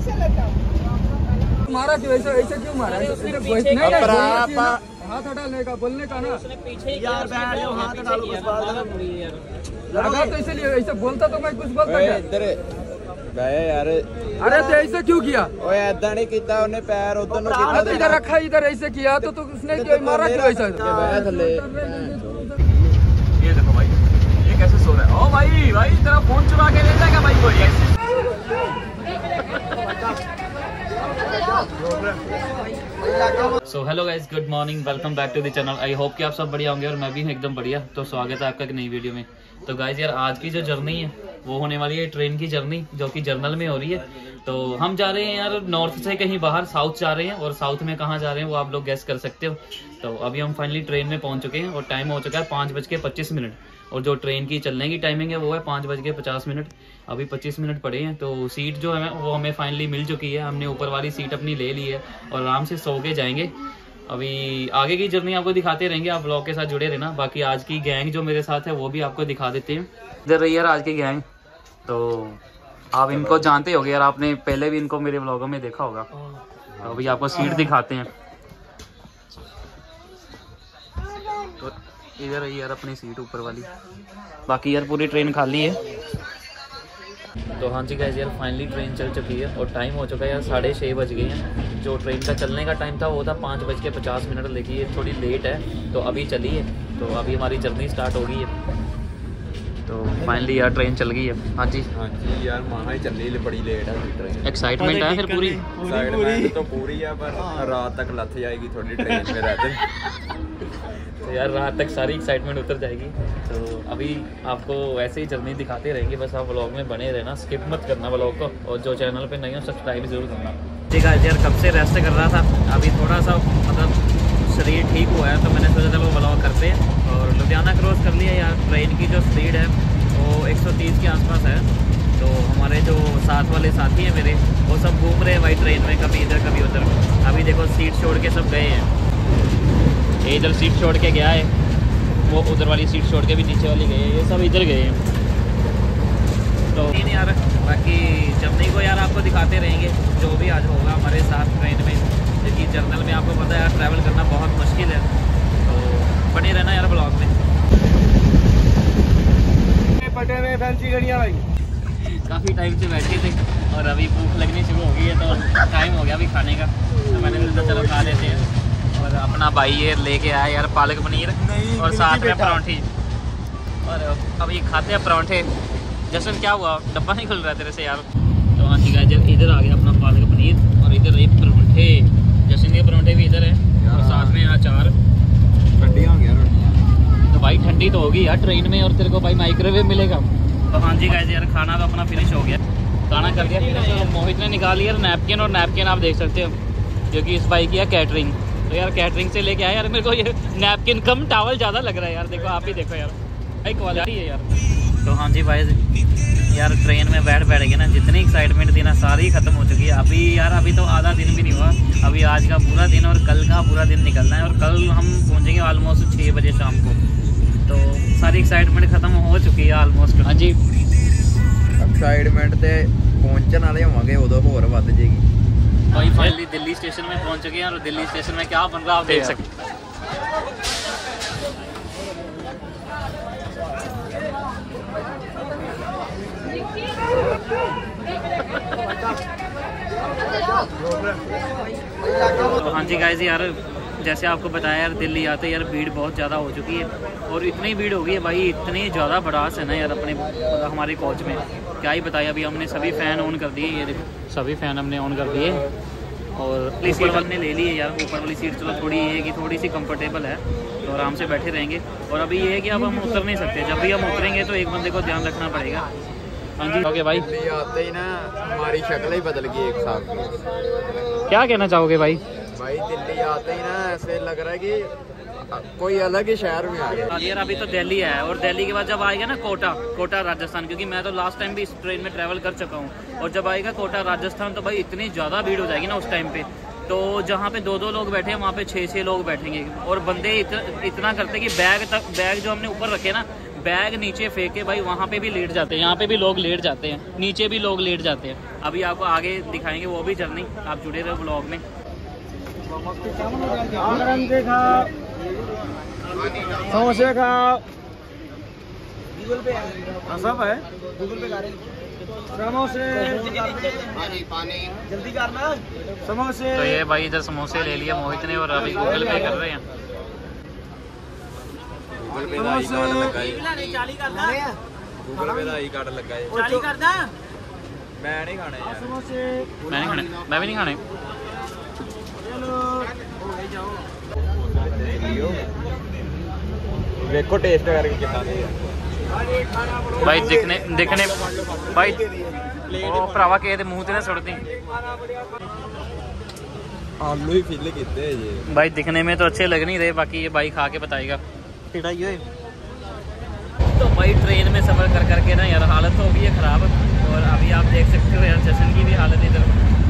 मारा क्यों ऐसे ऐसे क्यों मारा? हाथ हटाने का बोलने का ना यार, हाथ डालो लगा तो इसलिए ऐसे बोलता तो मैं कुछ बोलता क्या? यार अरे तो ऐसे क्यों किया? ओए ऐसा नहीं किया उन्हें, पैर उधर नु किया तो इधर रखा, इधर ऐसे किया तो उसने क्यों मारा क्यों ऐसा? ये देखो भाई, ये कैसे सो रहा है? ओ भाई भाई तेरा फोन चुरा के ले जाएगा भाई कोई ऐसे। So hello guys, good morning, welcome back to the channel. I hope कि आप सब बढ़िया होंगे और मैं भी हूँ एकदम बढ़िया। तो स्वागत है आपका एक नई वीडियो में। तो गाइस यार, आज की जो जर्नी है वो होने वाली है ट्रेन की जर्नी, जो कि जर्नल में हो रही है। तो हम जा रहे हैं यार नॉर्थ से कहीं बाहर, साउथ जा रहे हैं। और साउथ में कहाँ जा रहे हैं वो आप लोग गेस कर सकते हो। तो अभी हम फाइनली ट्रेन में पहुंच चुके हैं और टाइम हो चुका है 5:25। और जो ट्रेन की चलने की टाइमिंग है वो है 5:50। अभी 25 मिनट पड़े हैं। तो सीट जो है वो हमें फाइनली मिल चुकी है। हमने ऊपर वाली सीट अपनी ले ली है और आराम से सो के जाएंगे। अभी आगे की जर्नी आपको दिखाते रहेंगे, आप ब्लॉग के साथ जुड़े रहना। बाकी आज की गैंग जो मेरे साथ है वो भी आपको दिखा देते हैं। इधर रही यार आज की गैंग। तो आप इनको जानते होगे यार, आपने पहले भी इनको मेरे ब्लॉगों में देखा होगा। तो अभी आपको सीट दिखाते हैं। तो इधर रही यार अपनी सीट ऊपर वाली। बाकी यार पूरी ट्रेन खाली है। तो हाँ जी गाइस यार, फाइनली ट्रेन चल चुकी है और टाइम हो चुका है यार 6:30 बज गए हैं। जो ट्रेन का चलने का टाइम था वो था 5:50, लेकिन ये थोड़ी लेट है तो अभी चली है। तो अभी हमारी जर्नी स्टार्ट हो गई है। तो फाइनली यार ट्रेन चल गई है। हाँ जी यार, वहाँ ही चल रही है, बड़ी लेट है ट्रेन। एक्साइटमेंट है फिर पूरी? एक्साइटमेंट तो पूरी है, पर रात तक लथ जाएगी थोड़ी ट्रेन में रहते। तो यार रात तक सारी एक्साइटमेंट उतर जाएगी। तो अभी आपको ऐसे ही जर्नी दिखाते रहेंगे, बस आप व्लॉग में बने रहना, स्किप मत करना व्लॉग को। और जो चैनल पे नहीं हो सब्सक्राइब जरूर करना। ठीक है यार, कब से रेस्ट कर रहा था, अभी थोड़ा सा मतलब शरीर ठीक हुआ है तो मैंने सोचा चलो व्लॉग करते हैं। और लुधियाना क्रॉस कर लिया यार। ट्रेन की जो स्पीड है वो 130 के आसपास है। तो हमारे जो साथ वाले साथी हैं मेरे, वो सब घूम रहे हैं भाई ट्रेन में, कभी इधर कभी उधर। अभी देखो सीट छोड़ के सब गए हैं। इधर सीट छोड़ के गया है, वो उधर वाली सीट छोड़ के भी नीचे वाली गए हैं, ये सब इधर गए हैं। तो नहीं यार, बाकी जर्नी को यार आपको दिखाते रहेंगे जो भी आज होगा हमारे साथ ट्रेन में। क्योंकि जर्नल में आपको पता है यार ट्रैवल करना बहुत मुश्किल है। तो बने रहना यार ब्लॉग में। पटे में फैंसी गड़ियाँ भाई, काफ़ी टाइम से बैठे थे और अभी भूख लगनी शुरू हो गई है। तो टाइम हो गया अभी खाने का, तो मैंने सोचा चलो खा लेते हैं। और अपना भाई ये लेके आया यार पालक पनीर और साथ में परांठी। और अभी खाते हैं परांठे। जैसे क्या हुआ, डब्बा नहीं खुल रहा तेरे से यार? तो हाँ ठीक है, जब इधर आ गया अपना पालक पनीर और इधर ये परांठे। जैसे के परांठे भी इधर है और साथ में अचार। ठंडी हो गया तो भाई ठंडी तो होगी यार ट्रेन में, और तेरे को भाई माइक्रोवेव मिलेगा। तो हाँ जी गाइस यार, खाना तो अपना फिनिश हो गया, खाना कर दिया फिनिश। और मोहित ने निकाल लिया नैपकिन, और नैपकिन आप देख सकते हो क्योंकि इस भाई की है कैटरिंग। तो यार कैटरिंग से लेके आया यार, मेरे को ये नैपकिन कम टावल ज़्यादा लग रहा है यार। देखो आप ही देखो यार, भाई क्वालिटी है यार। तो हाँ जी भाई यार, ट्रेन में बैठ गए ना, जितनी एक्साइटमेंट थी ना सारी ख़त्म हो चुकी है। अभी यार अभी तो आधा दिन भी नहीं हुआ, अभी आज का पूरा दिन और कल का पूरा दिन निकलना है। और कल हम पहुँचेंगे ऑलमोस्ट 6 बजे शाम को। तो सारी एक्साइटमेंट ख़त्म हो चुकी है ऑलमोस्ट। हाँ जी, एक्साइटमेंट से पहुँचने वाले होंगे उदों होर वध जाएगी भाई। फाइनली दिल्ली स्टेशन में पहुंच चुके हैं और दिल्ली स्टेशन में क्या बन रहा है आप देख सकते हैं। तो हाँ जी गाइस यार, जैसे आपको बताया यार, दिल्ली आते यार भीड़ बहुत ज़्यादा हो चुकी है। और इतनी भीड़ हो गई है भाई, इतनी ज़्यादा भड़ास है ना यार अपने हमारे कोच में, क्या ही बताया। अभी हमने सभी फ़ैन ऑन कर दिए, ये देखो सभी फ़ैन हमने ऑन कर दिए। और ऊपर वाले ने ले ली है यार, ऊपर वाली सीट चलो थोड़ी ये कि थोड़ी सी कंफर्टेबल है, तो आराम से बैठे रहेंगे। और अभी ये है कि अब हम उतर नहीं सकते, जब भी हम उतरेंगे तो एक बंदे को ध्यान रखना पड़ेगा। हाँ जी ओके भाई। दिल्ली आते ही ना हमारी शक्ल ही बदल गई एक साथ। क्या कहना चाहोगे भाई? भाई दिल्ली आते ही ना ऐसे लग रहा है कि कोई अलग ही शहर में आ गया यार। अभी तो दिल्ली है और दिल्ली के बाद जब आएगा ना कोटा राजस्थान, क्योंकि मैं तो लास्ट टाइम भी इस ट्रेन में ट्रैवल कर चुका हूँ। और जब आएगा कोटा राजस्थान तो भाई इतनी ज़्यादा भीड़ हो जाएगी ना उस टाइम पे। तो जहाँ पे 2-2 लोग बैठे हैं वहाँ पे 6-6 लोग बैठेंगे। और बंदे इतना करते कि बैग जो हमने ऊपर रखे ना, बैग नीचे फेंक के भाई वहाँ पे भी लेट जाते हैं, यहाँ पे भी लोग लेट जाते हैं, नीचे भी लोग लेट जाते हैं। अभी आपको आगे दिखाएंगे वो भी जर्नी, आप जुड़े रहो ब्लॉग में। समोसे खाओ, सब है समोसे, जल्दी करना समोसे। तो ये भाई इधर समोसे ले लिए मोहित ने और अभी गूगल पे कर रहे हैं। गूगल पे का आई कार्ड लगा है। मैं नहीं खाने यार, मैं नहीं खाने, मैं भी नहीं खाने। देखो टेस्ट करके कितना दे भाई दिखने भाई ओ भरावा के दे मुंह ते ना सुट दी। आलू ही फिल किते ये भाई दिखने में तो अच्छे लग नहीं रहे, बाकी ये भाई खा के बताएगा। तो भाई ट्रेन में सफ़र कर करके ना यार हालत हो गई है ख़राब, और अभी आप देख सकते हो यार जशन की भी हालत इधर।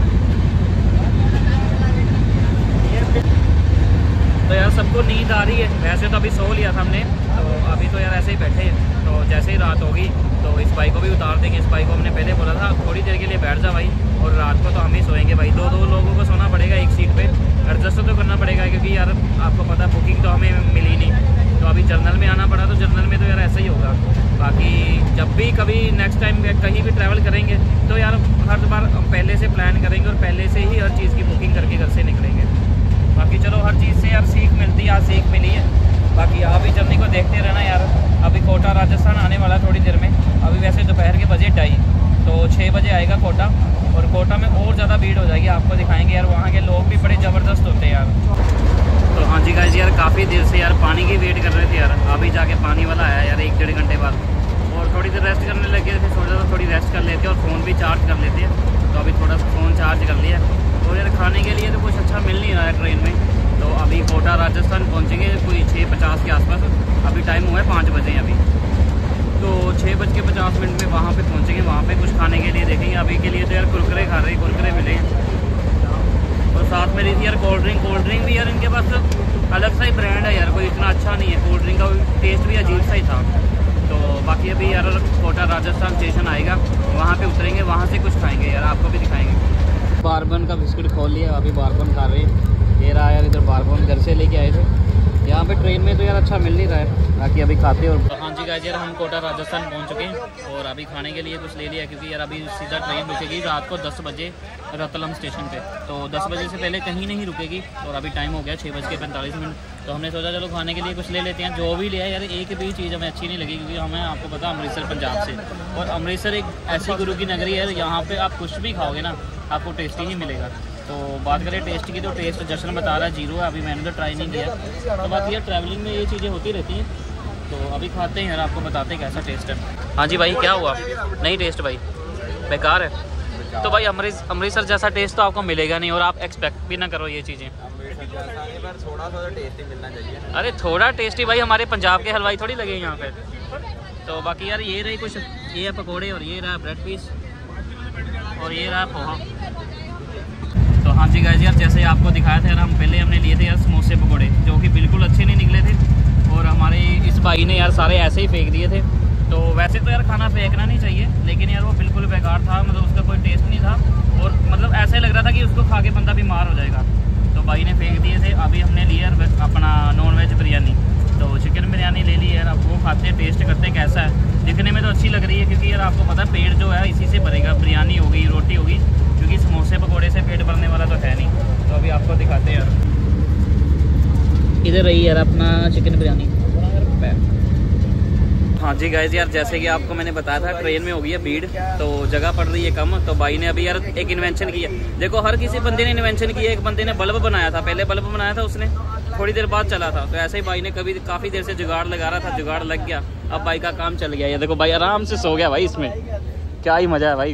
तो यार सबको नींद आ रही है, वैसे तो अभी सो लिया था हमने, तो अभी तो यार ऐसे ही बैठे हैं। तो जैसे ही रात होगी तो इस बाइक को भी उतार देंगे। इस बाइक को हमने पहले बोला था थोड़ी देर के लिए बैठ जा भाई, और रात को तो हम ही सोएंगे भाई। दो लोगों को सोना पड़ेगा एक सीट पे, एडजस्ट तो करना पड़ेगा, क्योंकि यार आपको पता बुकिंग तो हमें मिली नहीं, तो अभी जर्नल में आना पड़ा। तो जर्नल में तो यार ऐसा ही होगा। बाकी जब भी कभी नेक्स्ट टाइम कहीं भी ट्रैवल करेंगे तो यार हर बार पहले से प्लान करेंगे और पहले से ही हर चीज़ की बुकिंग करके घर से निकलेंगे। बाकी चलो हर चीज़ से यार सीख मिलती है, आज सीख मिली है। बाकी आप भी जर्नी को देखते रहना यार। अभी कोटा राजस्थान आने वाला थोड़ी देर में। अभी वैसे दोपहर के बजे 2:30, तो 6 बजे आएगा कोटा, और कोटा में और ज़्यादा भीड़ हो जाएगी। आपको दिखाएंगे यार, वहाँ के लोग भी बड़े ज़बरदस्त होते हैं यार। तो हाँ जी गाइस यार काफ़ी देर से यार पानी की वेट कर रहे थे यार, अभी जाके पानी वाला आया यार 1-1.5 घंटे बाद। और थोड़ी देर रेस्ट करने लगे थे, सोचा था थोड़ी रेस्ट कर लेते और फ़ोन भी चार्ज कर लेते हैं। तो अभी थोड़ा फ़ोन चार्ज कर लिया। और यार खाने के लिए तो कुछ अच्छा मिल नहीं रहा है ट्रेन में। तो अभी कोटा राजस्थान पहुंचेंगे कोई 6:50 के आसपास। अभी टाइम हुआ है 5 बजे अभी, तो 6:50 में वहाँ पे पहुंचेंगे। वहाँ पे कुछ खाने के लिए देखेंगे। अभी के लिए तो यार कुरकुरे खा रहे हैं, कुरकुरे मिले हैं। और साथ में रही थी यार कोल्ड ड्रिंक भी यार इनके पास अलग सा ही ब्रांड है यार, कोई इतना अच्छा नहीं है। कोल्ड ड्रिंक का टेस्ट भी अजीब सा ही था। तो बाकी अभी यार कोटा राजस्थान स्टेशन आएगा, वहाँ पे उतरेंगे, वहाँ से कुछ खाएंगे यार, आपको भी दिखाएंगे। बारबन का बिस्किट खोल लिया, अभी बारबन खा रहे हैं। ये रहा यार इधर बारबन, घर से लेके आए थे। यहाँ पे ट्रेन में तो यार अच्छा मिल नहीं रहा है, बाकी अभी खाते हैं। और हाँ जी गाइस यार हम कोटा राजस्थान पहुँच चुके हैं, और अभी खाने के लिए कुछ ले लिया, क्योंकि यार अभी सीधा ट्रेन रुकेगी रात को 10 बजे रतलम स्टेशन पे। तो 10 बजे से पहले कहीं नहीं रुकेगी, और अभी टाइम हो गया 6:45। तो हमने सोचा चलो खाने के लिए कुछ ले लेते हैं। जो भी लिया यार एक भी चीज़ हमें अच्छी नहीं लगी, क्योंकि हमें आपको पता अमृतसर पंजाब से, और अमृतसर एक ऐसी गुरु की नगरी है, यहाँ पर आप कुछ भी खाओगे ना आपको टेस्टी ही मिलेगा। तो बात करें टेस्ट की, तो टेस्ट जश्न बता रहा है 0 है, अभी मैंने तो ट्राई नहीं किया। तो बाकी यार ट्रैवलिंग में ये चीज़ें होती रहती हैं। तो अभी खाते हैं यार, आपको बताते हैं कैसा टेस्ट है। हाँ जी भाई क्या हुआ? नहीं टेस्ट भाई बेकार है। तो भाई अमृतसर जैसा टेस्ट तो आपको मिलेगा नहीं, और आप एक्सपेक्ट भी ना करो ये चीज़ें। थोड़ा सा टेस्टी मिलना चाहिए। अरे थोड़ा टेस्टी भाई, हमारे पंजाब के हलवाई थोड़ी लगे यहाँ पे। तो बाकी यार ये रही कुछ, ये है पकौड़े, और ये रहा ब्रेड पीस, और ये रहा पोहा। तो हाँ जी गाइस यार जैसे आपको दिखाया था यार, हम पहले हमने लिए थे यार समोसे पकौड़े, जो कि बिल्कुल अच्छे नहीं निकले थे। और हमारे इस भाई ने यार सारे ऐसे ही फेंक दिए थे। तो वैसे तो यार खाना फेंकना नहीं चाहिए, लेकिन यार वो बिल्कुल बेकार था, मतलब उसका कोई टेस्ट नहीं था, और मतलब ऐसे लग रहा था कि उसको खा के बंदा बीमार हो जाएगा। तो भाई ने फेंक दिए थे। अभी हमने लिया अपना नॉन वेज बिरयानी, तो चिकन बिरयानी ले ली है। अब वो खाते हैं, टेस्ट करते हैं कैसा है। दिखने में तो अच्छी लग रही है, क्योंकि यार आपको पता है पेट जो है इसी से भरेगा, बिरयानी होगी, रोटी होगी, क्योंकि समोसे पकौड़े से पेट भरने वाला तो है नहीं। तो अभी आपको दिखाते हैं यार, इधर रही यार अपना चिकन बिरयानी। हाँ जी गाइस यार जैसे कि आपको मैंने बताया था ट्रेन में हो गई है भीड़, तो जगह पड़ रही है कम। तो भाई ने अभी यार एक इन्वेंशन किया। देखो हर किसी बंदे ने इन्वेंशन किया। एक बंदे ने बल्ब बनाया था, पहले बल्ब बनाया था उसने, थोड़ी देर बाद चला था। तो ऐसे ही भाई ने काफ़ी देर से जुगाड़ लगा रहा था, जुगाड़ लग गया, अब भाई का काम चल गया। ये देखो भाई आराम से सो गया भाई, इसमें क्या ही मज़ा है भाई।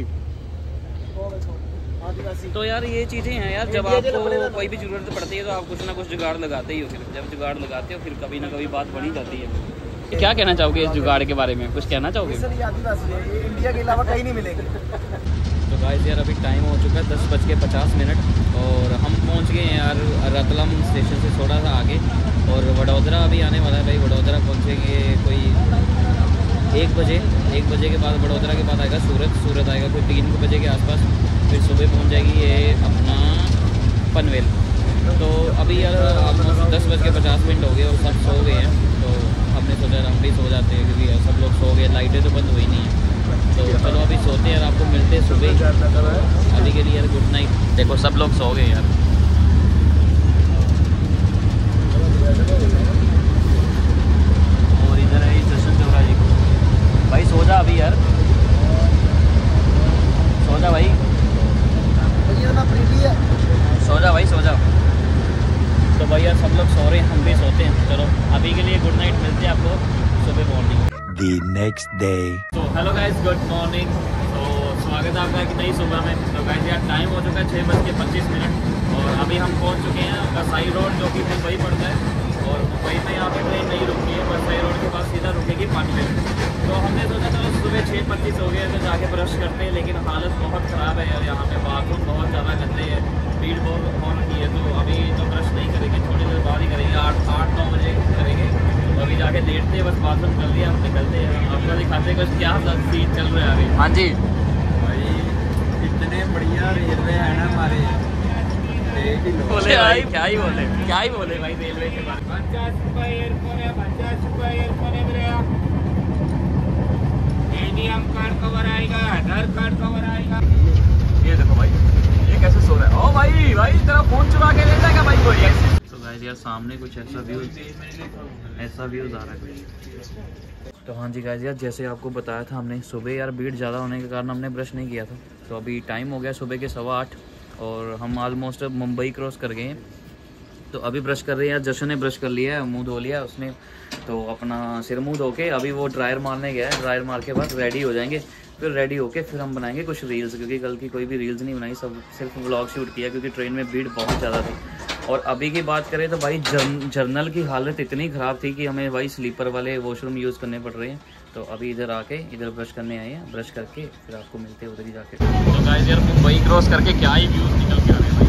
तो यार ये चीज़ें हैं यार, जब आपको कोई भी ज़रूरत पड़ती है तो आप कुछ ना कुछ जुगाड़ लगाते ही हो। फिर जब जुगाड़ लगाते हो फिर कभी ना कभी बात बनी जाती है। क्या कहना चाहोगे इस जुगाड़ के बारे में? कुछ कहना चाहोगे? इंडिया के अलावा कहीं नहीं मिलेगी। तो गाइस यार यार अभी टाइम हो चुका है 10:50 और हम पहुंच गए हैं यार रतलम स्टेशन से थोड़ा सा आगे। और वडोदरा अभी आने वाला है भाई। वडोदरा पहुंचेंगे कोई 1 बजे के बाद। वडोदरा के बाद आएगा सूरत आएगा कोई 3 बजे के आसपास। फिर सुबह पहुंच जाएगी ये अपना पनवेल। तो अभी यार ऑलमोस्ट 10:50 हो गए और सब सो गए हैं। तो हमने सोचा हम भी सो जाते हैं क्योंकि यार सब लोग सो गए, लाइटें तो बंद हुई नहीं है। तो चलो अभी सोते हैं यार, आपको मिलते हैं सुबह। अभी के लिए यार गुड नाइट। देखो सब लोग सो गए यार। और इधर है जशन चौरा जी को। भाई सो जा अभी यार, सो जा भाई, सो जा भाई, सो जा। तो भाई यार सब लोग सो रहे हैं, हम भी सोते हैं। चलो अभी के लिए गुड नाइट, मिलते हैं आपको सुबह मॉर्निंग The next day. तो हेलो गाइस, गुड मॉर्निंग। तो स्वागत है आपका एक नई सुबह में। तो गाइस यार टाइम हो चुका है 6:25 और अभी हम पहुंच चुके हैं कसाई रोड जो कि मुंबई पड़ता है। और मुंबई में यहाँ पे ट्रेन नहीं रुकती है, कसाई रोड के पास सीधा रुकेगी पनवेल। तो हमने सोचा चलो सुबह 6:25 हो गए तो जाके ब्रश करते हैं, लेकिन हालत बहुत ख़राब है यार। यहाँ पे बाथरूम बहुत ज़्यादा गंदे है, भीड़ बहुत हो रही है। तो अभी तो ब्रश नहीं करेंगे, थोड़ी देर बाद ही करेंगे, 8-9 बजे करेंगे। तो अभी जाके लेटते हैं, बस बाथरूम कर लिया, हम निकलते हैं। आपको दिखाते हैं कुछ क्या सीन चल रहा है अभी। हाँ जी भाई इतने बढ़िया रेलवे है ना हमारे। बोले भाई क्या ही बोले भाई रेलवे के बारे में। 50 रुपये एयरफोन है, 50 रुपये एयरफोन है मेरे यहाँ। एटीएम कार्ड कवर आएगा, आधार कार्ड कवर आएगा। ये देखो भाई ये कैसे सो रहा है। ओ भाई तेरा फोन चुरा के ले जाएगा भाई कोई ऐसे। तो गाइस यार सामने कुछ ऐसा व्यूज आ रहा है कुछ। तो हाँ जी गाइस यार जैसे आपको बताया था हमने, सुबह यार भीड़ ज़्यादा होने के कारण हमने ब्रश नहीं किया था। तो अभी टाइम हो गया सुबह के 8:15 और हम ऑलमोस्ट मुंबई क्रॉस कर गए हैं। तो अभी ब्रश कर रहे हैं यार। जशन ने ब्रश कर लिया है, मुंह धो लिया उसने। तो अपना सिर मुंह धो के अभी वो ड्रायर मारने गया है। ड्रायर मार के बाद रेडी हो जाएंगे। फिर रेडी होके फिर हम बनाएंगे कुछ रील्स, क्योंकि कल की कोई भी रील्स नहीं बनाई, सब सिर्फ व्लॉग शूट किया क्योंकि ट्रेन में भीड़ बहुत ज़्यादा थी। और अभी की बात करें तो भाई जर्नल की हालत इतनी ख़राब थी कि हमें भाई स्लीपर वाले वॉशरूम यूज़ करने पड़ रहे हैं। तो अभी इधर आके इधर ब्रश करने आए हैं, ब्रश करके फिर आपको मिलते हैं उधर ही जाके। तो गाइस यार मुंबई क्रॉस करके क्या ही व्यूज़ निकल के आ रहे हैं भाई।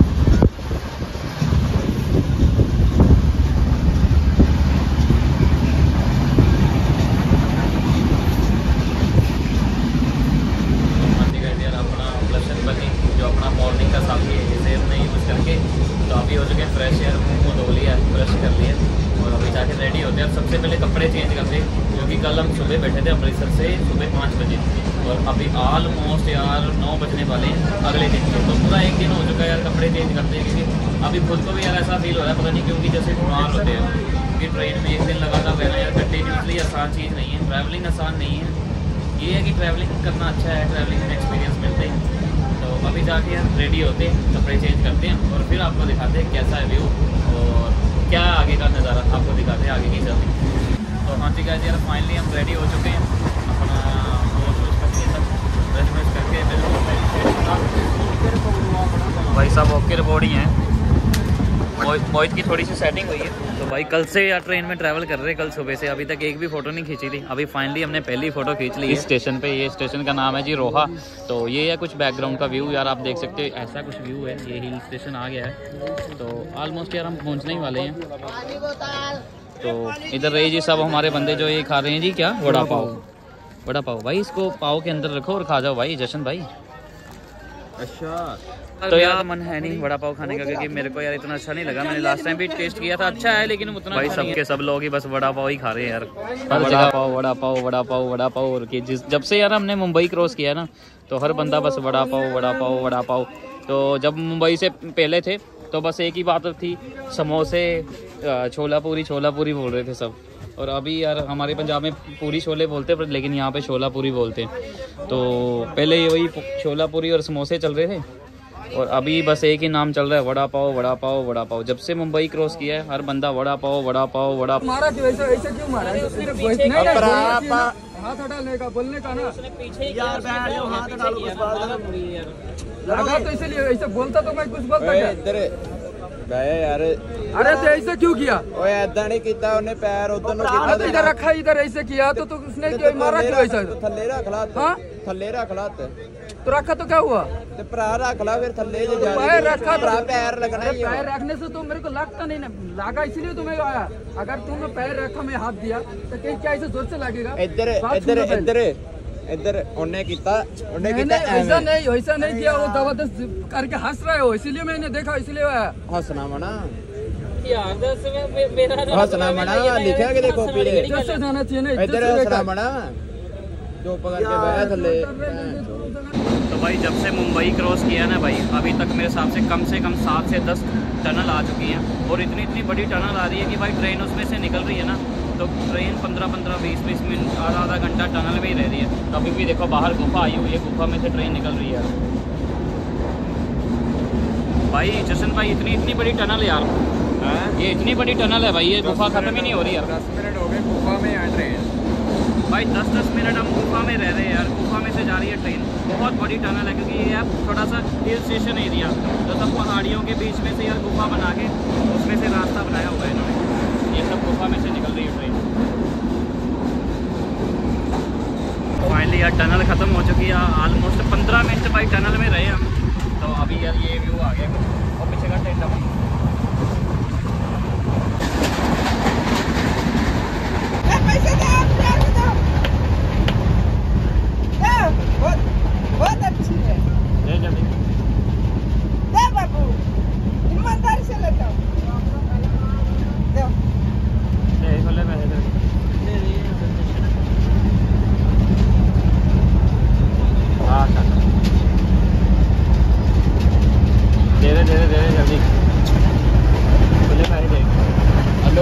जो अपना मॉर्निंग का साथी है इसे हमने यूज़ करके तो अभी हो चुके हैं फ्रेश। यार मुँह धो लिया, ब्रश कर लिया और अभी जाके रेडी होते हैं। अब सबसे पहले कपड़े चेंज करते हैं क्योंकि कल हम सुबह बैठे थे अमृतसर से सुबह 5 बजे और अभी ऑलमोस्ट यार 9 बजने वाले हैं अगले दिन के। तो पूरा एक दिन हो चुका है यार कपड़े चेंज करते हैं, क्योंकि अभी खुद को भी यार ऐसा फील हो रहा है पता नहीं क्योंकि जैसे बीमार होते हैं। क्योंकि ट्रेन में एक दिन लगातार रहना यार कंटिन्यूसली आसान चीज़ नहीं है, ट्रैवलिंग आसान नहीं है। ये है कि ट्रैवलिंग करना अच्छा है, ट्रैवलिंग में एक्सपीरियंस मिलते हैं। तो अभी जाके यार रेडी होते हैं, कपड़े चेंज करते हैं और फिर आपको दिखाते हैं कैसा है व्यू और क्या आगे का नज़ारा आपको दिखाते हैं आगे की जर्नी। तो हाँ ठीक है यार फाइनली हम रेडी हो चुके हैं। अपना ब्रश करके भाई साहब ओके रिपोर्ट ही हैं। मोहित की थोड़ी सी सेटिंग हुई है। तो भाई कल से यार ट्रेन में ट्रैवल कर रहे हैं, कल सुबह से अभी तक एक भी फ़ोटो नहीं खींची थी। अभी फाइनली हमने पहली फ़ोटो खींच ली इस स्टेशन पे। ये स्टेशन का नाम है जी रोहा। तो ये है कुछ बैकग्राउंड का व्यू यार, आप देख सकते हैं ऐसा कुछ व्यू है। ये हिल स्टेशन आ गया है। तो ऑलमोस्ट यार हम पहुँचने ही वाले हैं। तो इधर रही जी सब हमारे बंदे जो ये खा रहे हैं जी क्या वड़ा पाव। भाई इसको पाव के अंदर रखो और खा जाओ भाई जशन भाई। अच्छा तो यार मन है नहीं वड़ा पाव खाने का क्योंकि मेरे को यार इतना अच्छा नहीं लगा। मैंने लास्ट टाइम भी टेस्ट किया था, अच्छा है लेकिन उतना भाई सबके सब लोग ही बस वड़ा पाव ही खा रहे हैं यार। वड़ा पाव और जब से यार हमने मुंबई क्रॉस किया ना तो हर बंदा बस वड़ा पाव। तो जब मुंबई से पहले थे तो बस एक ही बात थी, समोसे छोला पूरी बोल रहे थे सब। और अभी यार हमारे पंजाब में पूरी छोले बोलते हैं लेकिन यहाँ पे छोला पूरी बोलते हैं। तो पहले ये वही छोला पूरी और समोसे चल रहे थे और अभी बस एक ही नाम चल रहा है वड़ा पाव। जब से मुंबई क्रॉस किया है हर बंदा वड़ा पाव। मारा क्यों ऐसे क्यों मारा? हाथ हटा लेगा बोलने का ना यार, हाथ हटा तो इसलिए ऐसे बोलता तो मैं कुछ बोलता यार। अरे तो ऐसे क्यों किया? ओए ऐसा नहीं किया उन्हें, पैर उधर नु इधर रखा, इधर ऐसे किया तो उसने मारा क्यों ऐसा? थल्ले रख ला, हाँ थल्ले रख ला। तो रखा तो क्या हुआ? ਤੇ ਭਰਾ ਰੱਖ ਲਾ ਫਿਰ ਥੱਲੇ ਜੇ ਜਾ पैर रखा तो ਭਰਾ ਪੈਰ ਲੱਗਣਾ ही पैर रखने से तो मेरे को लगता नहीं ना, लगा इसलिए तो मैं आया। अगर तुमने पैर रखा मैं हाथ दिया तो कहीं क्या ऐसे जोर से लगेगा? ਇੱਧਰ बात ਇੱਧਰ सुनो पहले। ਇੱਧर ਇੱਧਰ ਉਹਨੇ ਕੀਤਾ मैंने वैसा नहीं किया, वो जबरदस्त करके हंस रहे हो इसीलिए मैंने देखा, इसलिए आया। ਹੱਸਣਾ ਮਣਾ यार दस में मेरा ਹੱਸਣਾ ਮਣਾ ਲਿਖਿਆ ਕਿਤੇ ਕਾਪੀ ਦੇ इज्जत से जाना चाहिए ना, इज्जत ਇੱਧਰ से ਹੱਸਣਾ लेकर। ਮਣਾ ਚੁੱਪ ਕਰਕੇ ਬਹਿ ਥੱਲੇ तो भाई जब से मुंबई क्रॉस किया ना भाई, अभी तक मेरे हिसाब से कम 7 से 10 टनल आ चुकी हैं और इतनी बड़ी टनल आ रही है कि भाई ट्रेन उसमें से निकल रही है ना, तो ट्रेन 15-15 20-20 मिनट आधा घंटा टनल में ही रह रही है। तो अभी भी देखो बाहर गुफा आई हुई है, गुफा में से ट्रेन निकल रही है भाई। जशन भाई इतनी बड़ी टनल है यार, ये इतनी बड़ी टनल है भाई, ये गुफा खत्म ही नहीं हो रही यार। 10 मिनट हो गए गुफा में आ ट्रेन भाई 10-10 मिनट हम गुफा में रह रहे हैं यार, गुफा में से जा रही है ट्रेन। बहुत बड़ी टनल है क्योंकि ये यार थोड़ा सा हिल स्टेशन एरिया, तो सब पहाड़ियों के बीच में से यार गुफा बना के उसमें से रास्ता बनाया हुआ है इन्होंने। ये सब गुफा में से निकल रही है ट्रेन। फाइनली यार टनल ख़त्म हो चुकी है, ऑलमोस्ट 15 मिनट भाई टनल में रहे हम। तो अभी यार ये व्यू आ गया और पीछे का टेंट अभी बहुत अच्छी है। ले जल्दी दे बाबू, ईमानदारी से लेता हूँ। दो। ले खोले पैसे दे। हाँ दे दे जल्दी खोले पैसे दे। हेलो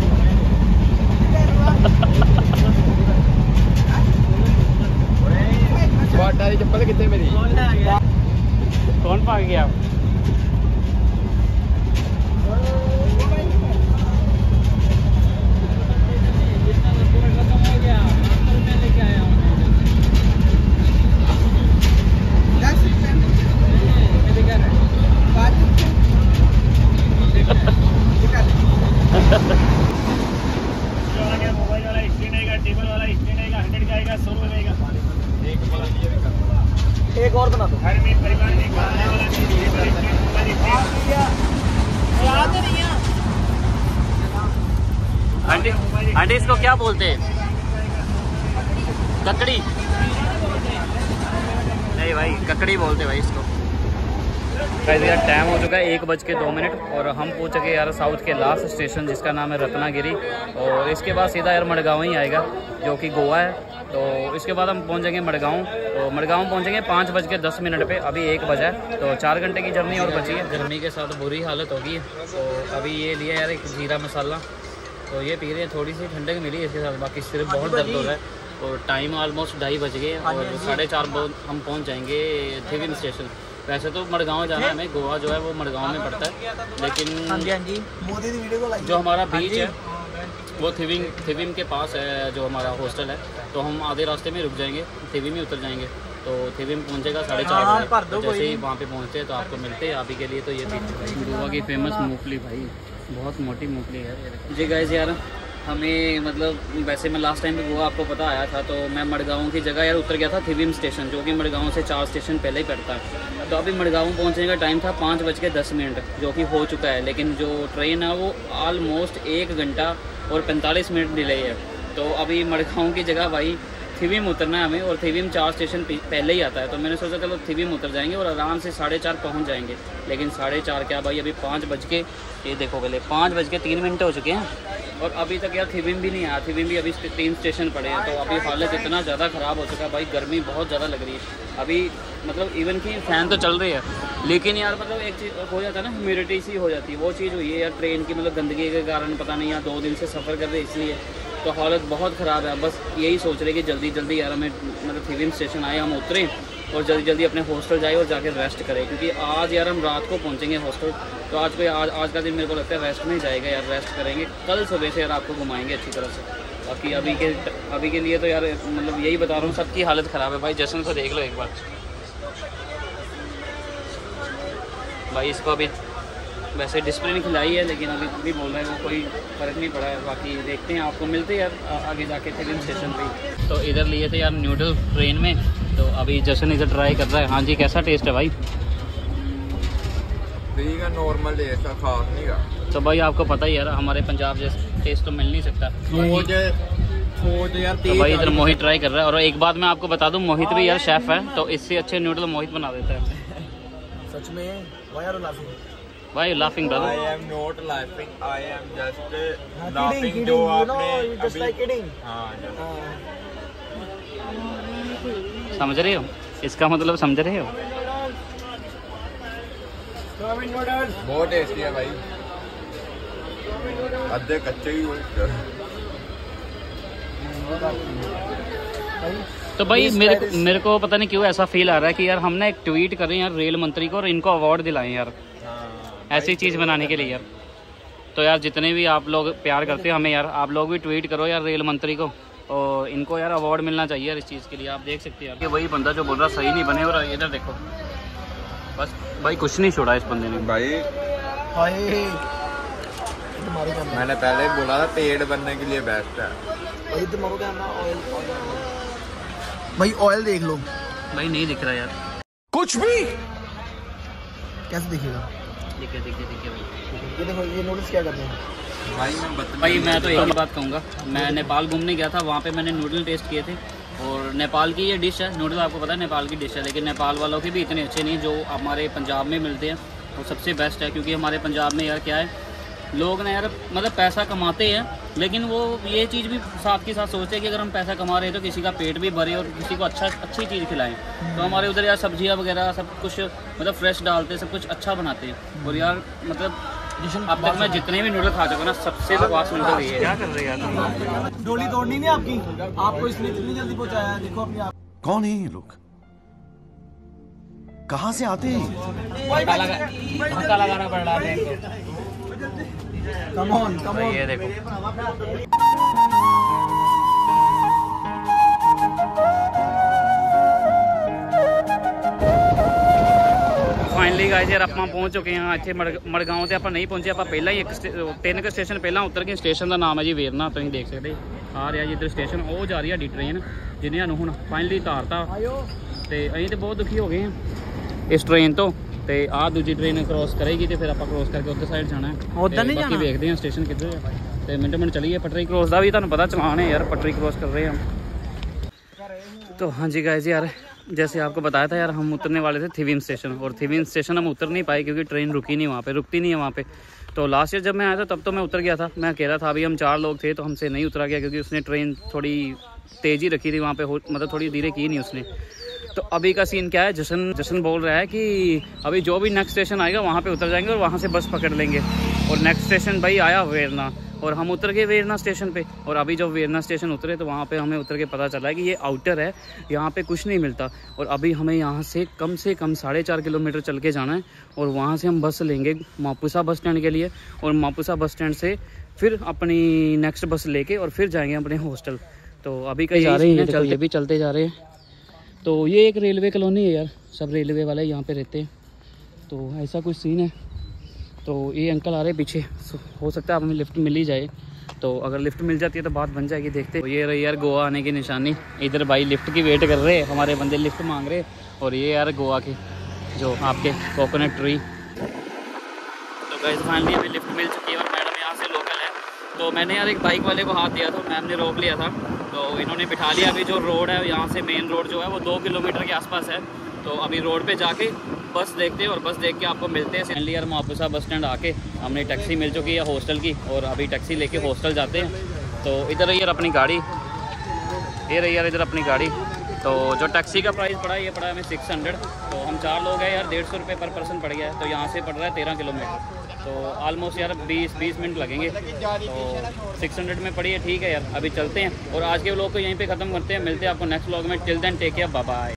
बाटा ਦੀ ਚੱਪਲ ਕਿੱਥੇ ਮੇਰੀ कौन भाग गया? मोबाइल वाला स्टैंड आएगा, टेबल वाला स्टैंड आएगा, 100 का आएगा, 100 रुपये का। एक और बना दो। घर में परिवार में खाने वाला चीज table stand, mobile stand. Aunty इसको क्या बोलते हैं? ककड़ी? नहीं भाई ककड़ी बोलते भाई इसको। गाइस यार टाइम हो चुका है 1:02 और हम पहुंच चुके यार साउथ के लास्ट स्टेशन जिसका नाम है रत्नागिरी, और इसके बाद सीधा यार मडगांव ही आएगा जो कि गोवा है। तो इसके बाद हम पहुंचेंगे मडगांव, तो मडगांव पहुंचेंगे 5:10 पे, अभी 1 बजा है, तो 4 घंटे की जर्नी और बची है। गर्मी के साथ बुरी हालत होगी, तो अभी ये लिया यार एक जीरा मसाला, तो ये पी रहे हैं, थोड़ी सी ठंडक मिली है इसके साथ, बाकी सिर्फ बहुत दर्द हो रहा है। और टाइम ऑलमोस्ट 2:30 बज गए और 4:30 हम पहुँच जाएंगे थिविम स्टेशन। वैसे तो मडगांव जाना है हमें, गोवा जो है वो मडगांव में पड़ता है, लेकिन जो हमारा बीच है वो थिविम के पास है, जो हमारा हॉस्टल है, तो हम आधे रास्ते में रुक जाएंगे, थिविम ही उतर जाएंगे। तो थिविम पहुंचेगा 4:30 बजे, तो जैसे ही वहाँ पे पहुँचते हैं तो आपको मिलते हैं। अभी के लिए तो ये गोवा की फेमस मूंगफली भाई, बहुत मोटी मूंगफली है जी। गाइस यार हमें मतलब वैसे मैं लास्ट टाइम पे गोवा आपको पता आया था, तो मैं मडगांव की जगह यार उतर गया था थिविम स्टेशन, जो कि मडगांव से 4 स्टेशन पहले ही पड़ता है। तो अभी मडगांव पहुंचने का टाइम था 5:10, जो कि हो चुका है, लेकिन जो ट्रेन है वो ऑलमोस्ट 1 घंटा और 45 मिनट डिले है। तो अभी मडगांव की जगह भाई थिविम उतरना है हमें, और थिविम 4 स्टेशन पहले ही आता है, तो मैंने सोचा चलो थिविम उतर जाएंगे और आराम से 4:30 पहुंच जाएंगे। लेकिन 4:30 क्या भाई, अभी 5 बज के ये देखो पहले 5:03 हो चुके हैं और अभी तक यार थिविम भी नहीं आया। थिविम भी अभी 3 स्टेशन पड़े हैं, तो अभी हालत इतना ज़्यादा ख़राब हो चुका है भाई, गर्मी बहुत ज़्यादा लग रही है अभी, मतलब इवन कि फ़ैन तो चल रही है, लेकिन यार मतलब एक चीज़ हो जाता है ना, ह्यूमिडिटी सी हो जाती है, वो चीज़ हुई है यार ट्रेन की, मतलब गंदगी के कारण पता नहीं यार 2 दिन से सफ़र कर रहे इसलिए, तो हालत बहुत ख़राब है। बस यही सोच रहे कि जल्दी जल्दी यार हमें मतलब थिविम स्टेशन आए, हम उतरें और जल्दी जल्दी अपने हॉस्टल जाए और जाकर रेस्ट करें, क्योंकि आज यार हम रात को पहुंचेंगे हॉस्टल, तो आज का दिन मेरे को लगता है रेस्ट में जाएगा यार, रेस्ट करेंगे, कल सुबह से यार आपको घुमाएंगे अच्छी तरह से। बाकी अभी के लिए तो यार मतलब यही बता रहा हूँ, सबकी हालत ख़राब है भाई। जैसन को देख लो एक बार भाई, इसको अभी वैसे डिस्प्ले खिलाई है, लेकिन अभी भी बोल रहे हैं वो कोई फ़र्क नहीं पड़ा है। बाकी देखते हैं, आपको मिलते हैं यार आगे जाके थिविम स्टेशन पे। तो इधर लिए थे यार नूडल ट्रेन में, तो अभी जशन इधर ट्राई कर रहा है। हाँ जी, कैसा टेस्ट है भाई? ठीक है, नॉर्मल टेस्ट है, खास नहीं का। तो भाई आपको पता ही यार हमारे पंजाब जैसा टेस्ट तो मिल नहीं सकता। तो भाई इधर मोहित ट्राई कर रहा है। और एक बात मैं आपको बता दूं, मोहित भी यार शेफ़ है, तो इससे अच्छे नूडल मोहित बना देता है। सच में? Why are you laughing? Why you laughing, brother? I am not laughing, I am just Kidding, laughing kidding, जो you know, आपने you just like kidding. हाँ समझ रहे हो इसका मतलब? समझ रहे हो? बहुत टेस्टी है भाई, अद्धे कच्चे ही हुए। तो भाई मेरे को पता नहीं क्यों ऐसा फील आ रहा है कि यार हम ना एक ट्वीट करें यार रेल मंत्री को और इनको अवार्ड दिलाएं यार, ऐसी चीज़ बनाने के लिए यार। तो यार जितने भी आप लोग प्यार करते हो हमें यार, आप लोग भी ट्वीट करो यार रेल मंत्री को, और इनको यार अवार्ड मिलना चाहिए यार इस चीज़ के लिए। आप देख सकते हैं यार कि वही बंदा जो बोल रहा सही नहीं बने, और इधर देखो बस भाई कुछ नहीं छोड़ा इस बंदे ने भाई। मैंने पहले बोला था पेड़ बनने के लिए बेस्ट है भाई। ऑयल देख लो भाई, नहीं दिख रहा यार कुछ भी। कैसे दिखेगा? दिखे भाई। ये देखो, ये नूडल्स क्या करते हैं भाई मैं तो एक ही बात कहूँगा, मैं नेपाल घूमने गया था, वहाँ पे मैंने नूडल टेस्ट किए थे, और नेपाल की ये डिश है नूडल, आपको पता है नेपाल की डिश है, लेकिन नेपाल वालों के भी इतने अच्छे नहीं जो हमारे पंजाब में मिलते हैं, वो सबसे बेस्ट है। क्योंकि हमारे पंजाब में यार क्या है, लोग ना यार मतलब पैसा कमाते हैं, लेकिन वो ये चीज़ भी साथ के साथ सोचते हैं कि अगर हम पैसा कमा रहे हैं तो किसी का पेट भी भरे और किसी को अच्छी चीज़ खिलाएं। तो हमारे उधर यार सब्जियां वगैरह सब कुछ मतलब फ्रेश डालते हैं, सब कुछ अच्छा बनाते हैं। और यार मतलब अब तक मैं जितने भी नूडल खा चुका ना, सबसे बकवास नूडल ये है। क्या कर रहे हैं यार? डोली तोड़नी नहीं आपकी, आपको इसलिए इतनी जल्दी पहुंचाया। देखो अपने आप। कौन है ये लोग, कहाँ से आते हैं? धक्का लगाना पड़ रहा है इनको। कम ऑन ये देखो फाइनली गाइस यार ਆਪਾਂ ਪਹੁੰਚ ਚੁੱਕੇ ਹਾਂ ਇੱਥੇ ਮੜਗਾਉਂ ਤੇ ਆਪਾਂ ਨਹੀਂ ਪਹੁੰਚੇ, ਆਪਾਂ ਪਹਿਲਾਂ ਹੀ ਇੱਕ 3 ਕੁ ਸਟੇਸ਼ਨ ਪਹਿਲਾਂ ਉਤਰ ਗਏ। ਸਟੇਸ਼ਨ ਦਾ ਨਾਮ ਹੈ ਜੀ ਵੇਰਨਾ, ਤੁਸੀਂ ਦੇਖ ਸਕਦੇ ਆ ਰਿਹਾ ਜੀ ਇੱਧਰ ਸਟੇਸ਼ਨ, ਉਹ ਜਾ ਰਹੀ ਹੈ ਸਾਡੀ ਟ੍ਰੇਨ ਜਿਹਨੇ ਸਾਨੂੰ ਹੁਣ ਫਾਈਨਲੀ ਉਤਾਰਤਾ, ਤੇ ਅਸੀਂ ਤੇ ਬਹੁਤ ਦੁਖੀ ਹੋ ਗਏ ਹਾਂ ਇਸ ਟ੍ਰੇਨ ਤੋਂ। ਤੇ ਆਹ ਦੂਜੀ ਟ੍ਰੇਨ ਕ੍ਰੋਸ ਕਰੇਗੀ ਤੇ ਫਿਰ ਆਪਾਂ ਕ੍ਰੋਸ ਕਰਕੇ ਉੱਧਰ ਸਾਈਡ ਜਾਣਾ ਹੈ। ਉੱਧਰ ਨਹੀਂ ਜਾਣਾ, ਬਾਕੀ ਵੇਖਦੇ ਹਾਂ ਸਟੇਸ਼ਨ ਕਿੱਧਰ ਹੈ। ਤੇ ਮਿੰਟ ਚਲੀਏ, ਪਟਰੀ ਕ੍ਰੋਸ ਦਾ ਵੀ ਤੁਹਾਨੂੰ ਪਤਾ ਚਲਾਨ है यार, पटरी क्रॉस कर रहे हैं हम। तो हाँ जी गाइस यार, जैसे आपको बताया था यार हम उतरने वाले थे थिविम स्टेशन, और थिविम स्टेशन हम उतर नहीं पाए क्योंकि ट्रेन रुकी नहीं, वहाँ पे रुकती नहीं है वहाँ पे। तो लास्ट ईयर जब मैं आया था तब तो मैं उतर गया था, मैं अकेला था, अभी हम 4 लोग थे तो हमसे नहीं उतरा गया क्योंकि उसने ट्रेन थोड़ी तेज़ी रखी थी वहाँ पे, मतलब थोड़ी धीरे की नहीं उसने। तो अभी का सीन क्या है, जशन बोल रहा है कि अभी जो भी नेक्स्ट स्टेशन आएगा वहाँ पे उतर जाएंगे और वहाँ से बस पकड़ लेंगे। और नेक्स्ट स्टेशन भाई आया वेरना, और हम उतर गए वेरना स्टेशन पे। और अभी जब वेरना स्टेशन उतरे तो वहाँ पे हमें उतर के पता चला है कि ये आउटर है, यहाँ पे कुछ नहीं मिलता, और अभी हमें यहाँ से कम 4.5 किलोमीटर चल के जाना है, और वहाँ से हम बस लेंगे मापुसा बस स्टैंड के लिए, और मापुसा बस स्टैंड से फिर अपनी नेक्स्ट बस लेके और फिर जाएंगे अपने हॉस्टल। तो अभी कहीं जा रहे हैं, ये भी चलते जा रहे हैं। तो ये एक रेलवे कॉलोनी है यार, सब रेलवे वाले यहाँ पे रहते हैं, तो ऐसा कुछ सीन है। तो ये अंकल आ रहे हैं पीछे, हो सकता है हमें लिफ्ट मिल ही जाए, तो अगर लिफ्ट मिल जाती है तो बात बन जाएगी, देखते हैं। तो ये रही यार गोवा आने की निशानी, इधर भाई लिफ्ट की वेट कर रहे हैं, हमारे बंदे लिफ्ट मांग रहे, और ये यार गोवा के जो आपके कोकोनट ट्री। तो गाइस फाइनली हमें लिफ्ट मिल चुकी है, और मैडम यहाँ से लोकल है, तो मैंने यार एक बाइक वाले को हाथ दिया था, मैम ने रोक लिया था, तो इन्होंने बिठा लिया। अभी जो रोड है यहाँ से मेन रोड जो है वो 2 किलोमीटर के आसपास है, तो अभी रोड पे जाके बस देखते हैं, और बस देख के आपको मिलते हैं। फाइनली यार मापुसा बस स्टैंड आके हमने टैक्सी मिल चुकी है हॉस्टल की, और अभी टैक्सी लेके हॉस्टल जाते हैं। तो इधर रही यार अपनी गाड़ी, ये रही यार इधर अपनी गाड़ी। तो जो टैक्सी का प्राइस पड़ा है, ये पड़ा है हमें 600, तो हम 4 लोग हैं यार, 150 रुपये पर पर्सन पड़ गया है। तो यहाँ से पड़ रहा है 13 किलोमीटर, तो ऑलमोस्ट यार 20 मिनट लगेंगे, तो 600 में पड़ी है, ठीक है यार। अभी चलते हैं और आज के व्लॉग को यहीं पे ख़त्म करते हैं, मिलते हैं आपको नेक्स्ट व्लॉग में। Till then take care, bye bye.